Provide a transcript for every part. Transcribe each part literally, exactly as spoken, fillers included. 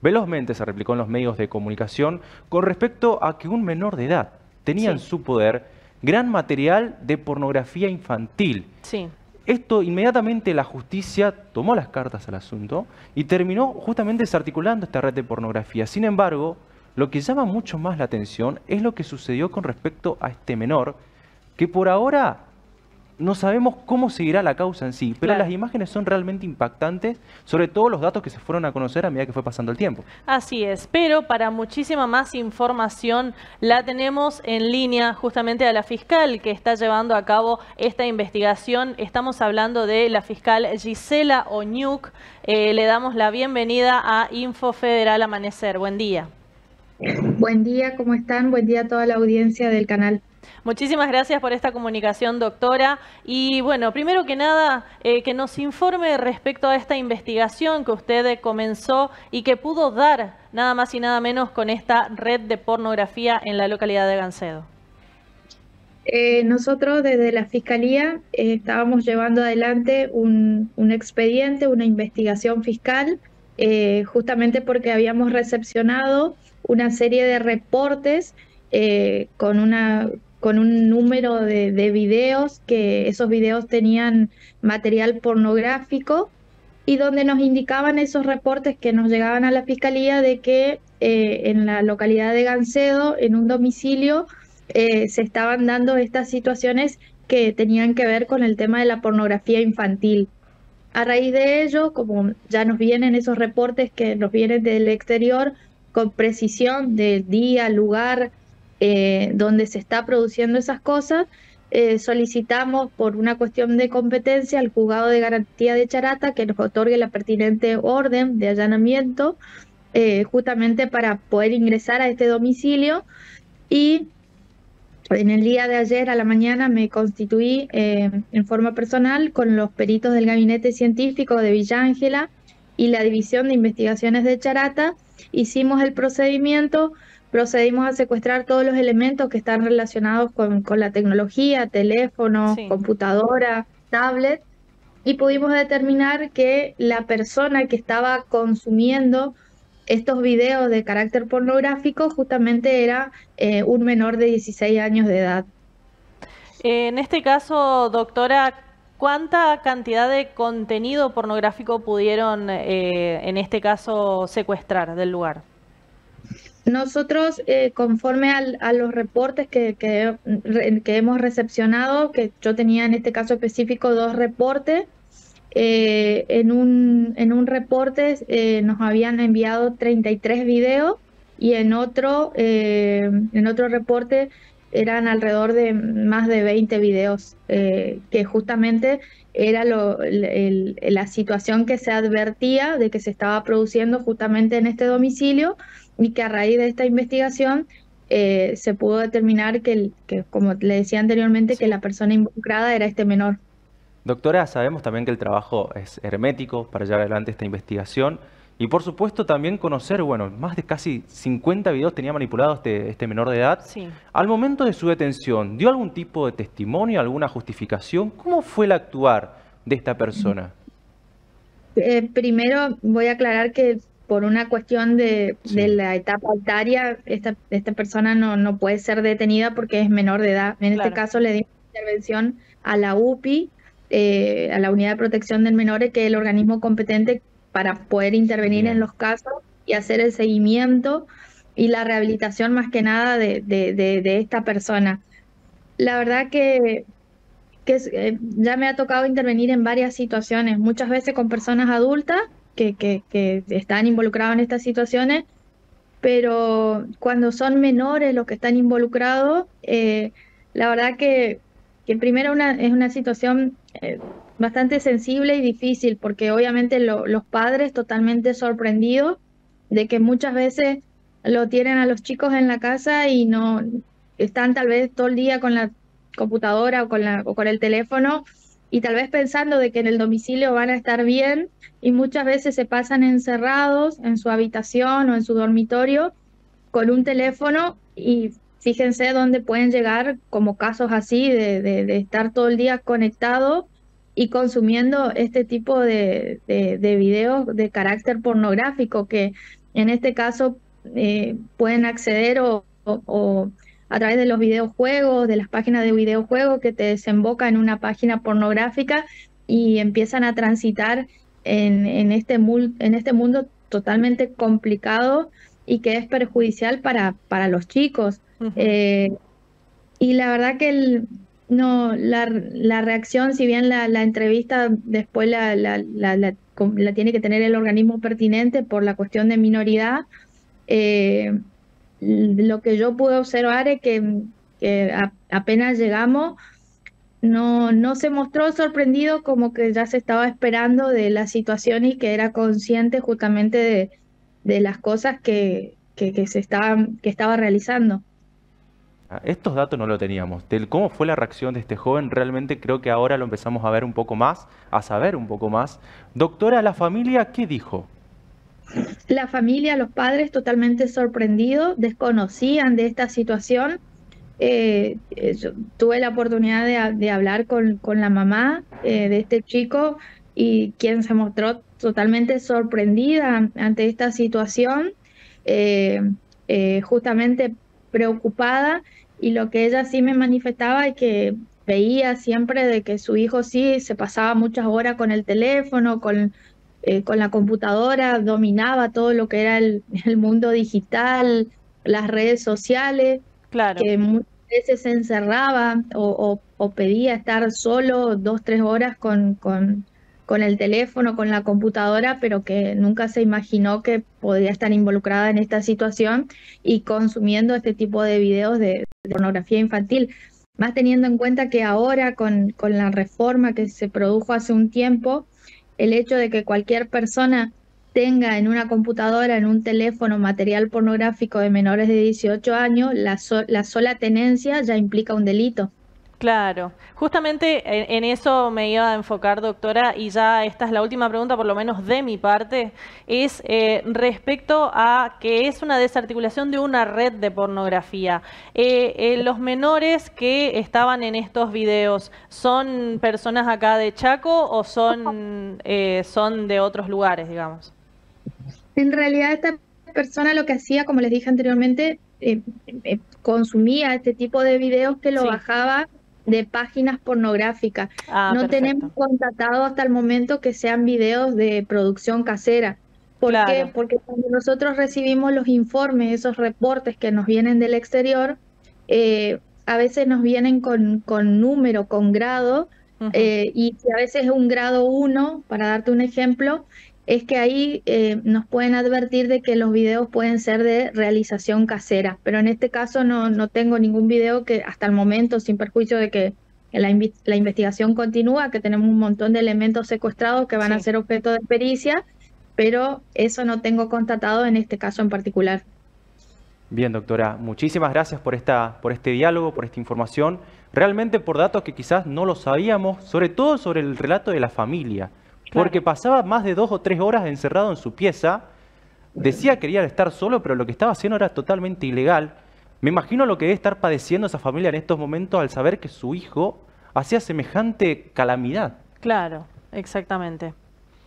velozmente se replicó en los medios de comunicación con respecto a que un menor de edad tenía en Sí. su poder gran material de pornografía infantil. Sí. Esto inmediatamente la justicia tomó las cartas al asunto y terminó justamente desarticulando esta red de pornografía. Sin embargo, lo que llama mucho más la atención es lo que sucedió con respecto a este menor, que por ahora no sabemos cómo seguirá la causa en sí, pero Claro. las imágenes son realmente impactantes, sobre todo los datos que se fueron a conocer a medida que fue pasando el tiempo. Así es, pero para muchísima más información la tenemos en línea justamente a la fiscal que está llevando a cabo esta investigación. Estamos hablando de la fiscal Gisela Oñuk. Eh, le damos la bienvenida a Info Federal Amanecer. Buen día. Buen día, ¿cómo están? Buen día a toda la audiencia del canal. Muchísimas gracias por esta comunicación, doctora. Y bueno, primero que nada, eh, que nos informe respecto a esta investigación que usted comenzó y que pudo dar nada más y nada menos con esta red de pornografía en la localidad de Gancedo. Eh, nosotros desde la Fiscalía eh, estábamos llevando adelante un, un expediente, una investigación fiscal, eh, justamente porque habíamos recepcionado una serie de reportes eh, con una... con un número de, de videos, que esos videos tenían material pornográfico y donde nos indicaban esos reportes que nos llegaban a la Fiscalía de que eh, en la localidad de Gancedo, en un domicilio, eh, se estaban dando estas situaciones que tenían que ver con el tema de la pornografía infantil. A raíz de ello, como ya nos vienen esos reportes que nos vienen del exterior, con precisión del día, lugar, eh, donde se está produciendo esas cosas, eh, solicitamos por una cuestión de competencia al Juzgado de Garantía de Charata que nos otorgue la pertinente orden de allanamiento, eh, justamente para poder ingresar a este domicilio. Y en el día de ayer a la mañana me constituí eh, en forma personal con los peritos del Gabinete Científico de Villa Ángela y la División de Investigaciones de Charata. Hicimos el procedimiento, procedimos a secuestrar todos los elementos que están relacionados con, con la tecnología, teléfono, Sí. computadora, tablet, y pudimos determinar que la persona que estaba consumiendo estos videos de carácter pornográfico justamente era eh, un menor de dieciséis años de edad. En este caso, doctora, ¿cuánta cantidad de contenido pornográfico pudieron, eh, en este caso, secuestrar del lugar? Nosotros, eh, conforme al, a los reportes que, que, que hemos recepcionado, que yo tenía en este caso específico dos reportes, eh, en, un, en un reporte eh, nos habían enviado treinta y tres videos y en otro, eh, en otro reporte eran alrededor de más de veinte videos, eh, que justamente era lo, el, el, la situación que se advertía de que se estaba produciendo justamente en este domicilio, y que a raíz de esta investigación eh, se pudo determinar que, el, que, como le decía anteriormente, Sí. que la persona involucrada era este menor. Doctora, sabemos también que el trabajo es hermético para llevar adelante esta investigación y por supuesto también conocer, bueno, más de casi cincuenta videos tenía manipulado este, este menor de edad. Sí. Al momento de su detención, ¿dio algún tipo de testimonio, alguna justificación? ¿Cómo fue el actuar de esta persona? Eh, primero voy a aclarar que por una cuestión de, Sí. de la etapa etaria, esta, esta persona no, no puede ser detenida porque es menor de edad. En Claro. este caso le dimos intervención a la U P I, eh, a la Unidad de Protección del Menor, que es el organismo competente para poder intervenir Bien. en los casos y hacer el seguimiento y la rehabilitación más que nada de, de, de, de esta persona. La verdad que que eh, ya me ha tocado intervenir en varias situaciones, muchas veces con personas adultas que, que, que están involucradas en estas situaciones, pero cuando son menores los que están involucrados, eh, la verdad que, que primero una, es una situación eh, bastante sensible y difícil, porque obviamente lo, los padres totalmente sorprendidos de que muchas veces lo tienen a los chicos en la casa y no están tal vez todo el día con la computadora o con, la, o con el teléfono, y tal vez pensando de que en el domicilio van a estar bien, y muchas veces se pasan encerrados en su habitación o en su dormitorio con un teléfono, y fíjense dónde pueden llegar como casos así de, de, de estar todo el día conectado y consumiendo este tipo de, de, de videos de carácter pornográfico que en este caso eh, pueden acceder o, o- o a través de los videojuegos, de las páginas de videojuegos que te desemboca en una página pornográfica y empiezan a transitar en, en este, mul- en este mundo totalmente complicado y que es perjudicial para, para los chicos. Ujú. Eh, y la verdad que el- no, la, la reacción, si bien la, la entrevista después la, la, la, la- com- la tiene que tener el organismo pertinente por la cuestión de minoridad, eh, lo que yo pude observar es que, que a- apenas llegamos, no, no se mostró sorprendido, como que ya se estaba esperando de la situación y que era consciente justamente de, de las cosas que, que, que se estaban, que estaba realizando. Ah, estos datos no lo teníamos. Del cómo fue la reacción de este joven, realmente creo que ahora lo empezamos a ver un poco más, a saber un poco más. Doctora, ¿la familia qué dijo? La familia, los padres totalmente sorprendidos, desconocían de esta situación. Eh, eh, yo tuve la oportunidad de, ha- de hablar con, con la mamá eh, de este chico y quien se mostró totalmente sorprendida ante esta situación, eh, eh, justamente preocupada, y lo que ella sí me manifestaba es que veía siempre de que su hijo sí se pasaba muchas horas con el teléfono, con eh, con la computadora, dominaba todo lo que era el, el mundo digital, las redes sociales, Claro. que muchas veces se encerraba o, o- o pedía estar solo dos, tres horas con, con, con el teléfono, con la computadora, pero que nunca se imaginó que podría estar involucrada en esta situación y consumiendo este tipo de videos de, de pornografía infantil. Más teniendo en cuenta que ahora con, con la reforma que se produjo hace un tiempo, el hecho de que cualquier persona tenga en una computadora, en un teléfono, material pornográfico de menores de dieciocho años, la, so- la sola tenencia ya implica un delito. Claro, justamente en, en eso me iba a enfocar, doctora, y ya esta es la última pregunta, por lo menos de mi parte, es eh, respecto a que es una desarticulación de una red de pornografía. Eh, eh, los menores que estaban en estos videos, ¿son personas acá de Chaco o son, eh, son de otros lugares, digamos? En realidad, esta persona lo que hacía, como les dije anteriormente, eh, eh, consumía este tipo de videos que lo Sí. bajaba de páginas pornográficas. Ah, No tenemos perfecto. constatado hasta el momento que sean videos de producción casera. ¿Por qué? Claro. Porque cuando nosotros recibimos los informes, esos reportes que nos vienen del exterior, eh, a veces nos vienen con, con número, con grado, Ujú. eh, y si a veces es un grado uno, para darte un ejemplo, es que ahí eh, nos pueden advertir de que los videos pueden ser de realización casera, pero en este caso no, no tengo ningún video que hasta el momento, sin perjuicio de que la, invi- la investigación continúa, que tenemos un montón de elementos secuestrados que van a Sí. ser objeto de pericia, pero eso no tengo constatado en este caso en particular. Bien, doctora, muchísimas gracias por esta, por este diálogo, por esta información, realmente por datos que quizás no lo sabíamos, sobre todo sobre el relato de la familia, porque Claro. pasaba más de dos o tres horas encerrado en su pieza, decía que quería estar solo, pero lo que estaba haciendo era totalmente ilegal. Me imagino lo que debe estar padeciendo esa familia en estos momentos al saber que su hijo hacía semejante calamidad. Claro, exactamente.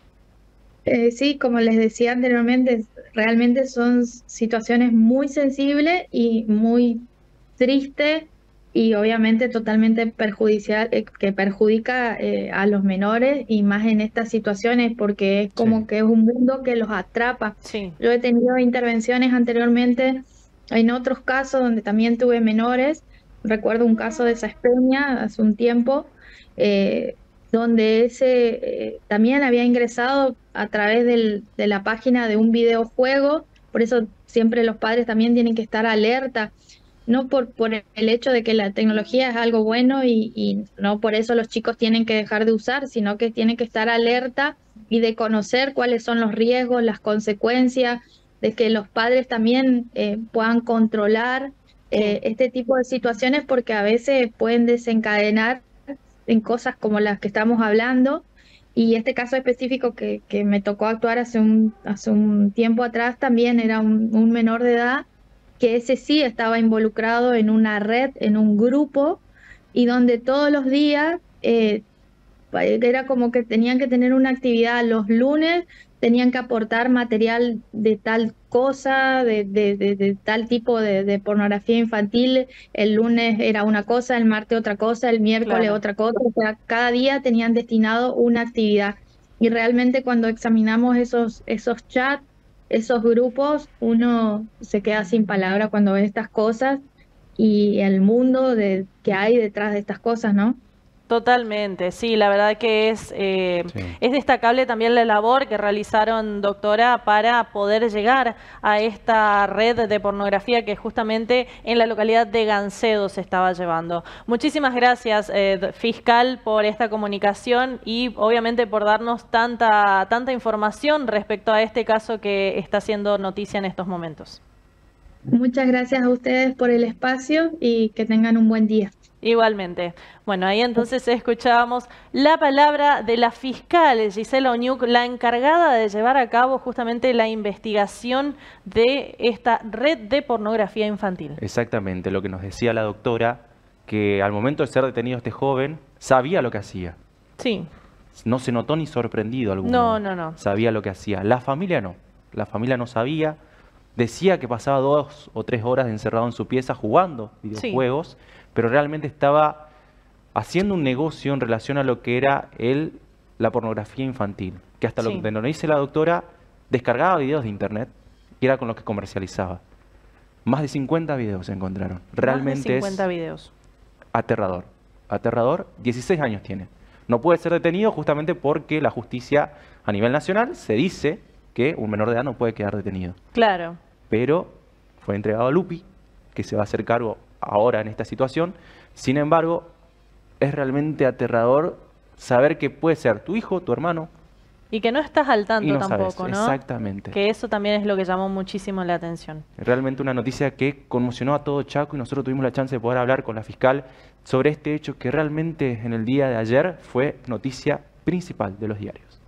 Eh, sí, como les decía anteriormente, realmente son situaciones muy sensibles y muy tristes y obviamente totalmente perjudicial, eh, que perjudica eh, a los menores y más en estas situaciones porque es Sí, como que es un mundo que los atrapa. Sí. Yo he tenido intervenciones anteriormente en otros casos donde también tuve menores. Recuerdo un caso de Saspeña hace un tiempo. eh, donde ese eh, también había ingresado a través del- de la página de un videojuego, por eso siempre los padres también tienen que estar alerta, no por, por el hecho de que la tecnología es algo bueno y, y no por eso los chicos tienen que dejar de usar, sino que tienen que estar alerta y de conocer cuáles son los riesgos, las consecuencias, de que los padres también eh, puedan controlar Sí. eh, este tipo de situaciones porque a veces pueden desencadenar en cosas como las que estamos hablando. Y este caso específico que, que me tocó actuar hace un, hace un tiempo atrás también era un, un menor de edad, que ese sí estaba involucrado en una red, en un grupo, y donde todos los días eh, era como que tenían que tener una actividad los lunes, tenían que aportar material de tal cosa, de, de, de, de tal tipo de, de pornografía infantil. El lunes era una cosa, el martes otra cosa, el miércoles Claro. otra cosa. O sea, cada día tenían destinado una actividad. Y realmente cuando examinamos esos, esos chats, esos grupos, uno se queda sin palabras cuando ve estas cosas y el mundo de, que hay detrás de estas cosas, ¿no? Totalmente, sí, la verdad que es, eh, Sí. es destacable también la labor que realizaron, doctora, para poder llegar a esta red de pornografía que justamente en la localidad de Gancedo se estaba llevando. Muchísimas gracias, eh, fiscal, por esta comunicación y obviamente por darnos tanta, tanta información respecto a este caso que está siendo noticia en estos momentos. Muchas gracias a ustedes por el espacio y que tengan un buen día. Igualmente. Bueno, ahí entonces escuchábamos la palabra de la fiscal Gisela Oñuk, la encargada de llevar a cabo justamente la investigación de esta red de pornografía infantil. Exactamente, lo que nos decía la doctora, que al momento de ser detenido este joven, sabía lo que hacía. Sí. No se notó ni sorprendido alguno. No, no, no. Sabía lo que hacía. La familia no. La familia no sabía. Decía que pasaba dos o tres horas encerrado en su pieza jugando videojuegos, sí, pero realmente estaba haciendo un negocio en relación a lo que era el, la pornografía infantil. Que hasta sí, lo que nos dice la doctora, descargaba videos de internet y era con los que comercializaba. Más de cincuenta videos se encontraron. Realmente Más de cincuenta es videos. Aterrador. Aterrador. dieciséis años tiene. No puede ser detenido justamente porque la justicia a nivel nacional se dice que un menor de edad no puede quedar detenido. Claro. Pero fue entregado a Lupi, que se va a hacer cargo ahora en esta situación. Sin embargo, es realmente aterrador saber que puede ser tu hijo, tu hermano. Y que no estás al tanto no tampoco, sabes. ¿no? Exactamente. Que eso también es lo que llamó muchísimo la atención. Realmente una noticia que conmocionó a todo Chaco y nosotros tuvimos la chance de poder hablar con la fiscal sobre este hecho que realmente en el día de ayer fue noticia principal de los diarios.